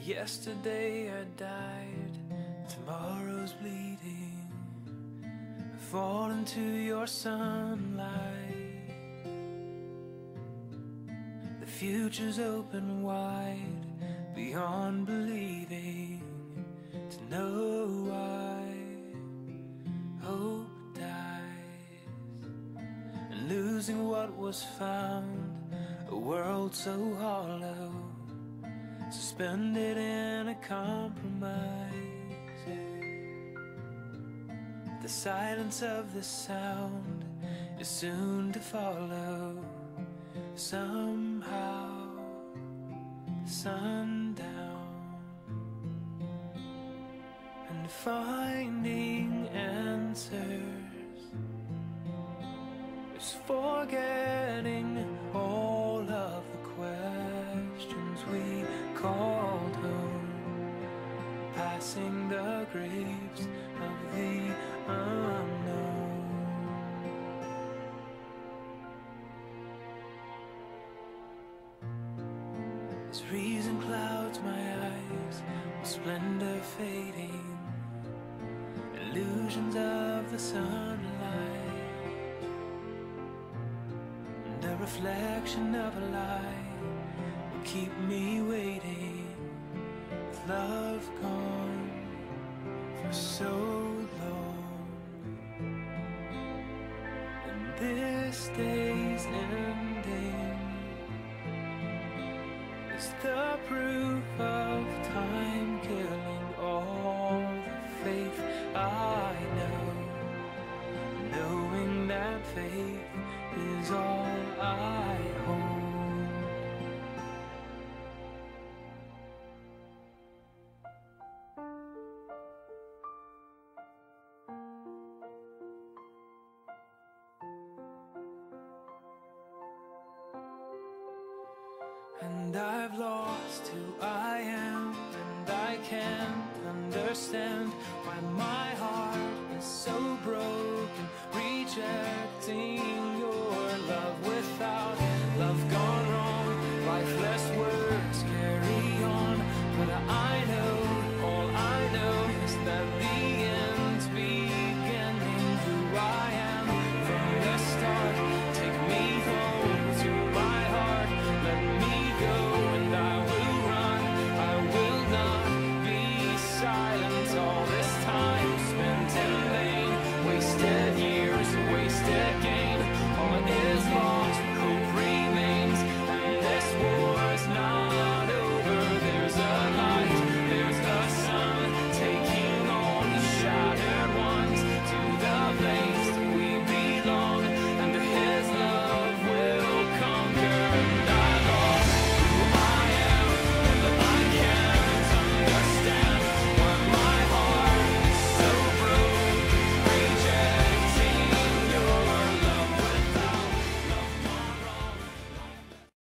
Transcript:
Yesterday I died, tomorrow's bleeding. I fall into your sunlight. The future's open wide, beyond believing. To know why hope dies, and losing what was found, a world so hollow, suspended in a compromise. The silence of the sound is soon to follow. Somehow, sundown, and finding answers is forgetting all of the questions we called home, passing the graves of the unknown. As reason clouds my eyes with splendor fading, illusions of the sunlight, and the reflection of a lie will keep me waiting, with love gone for so long. And this day's ending is the proof of time killing all the faith I know, knowing that faith is all I hold. And I've lost who I am, and I can't understand why my heart is so broken. Reach out.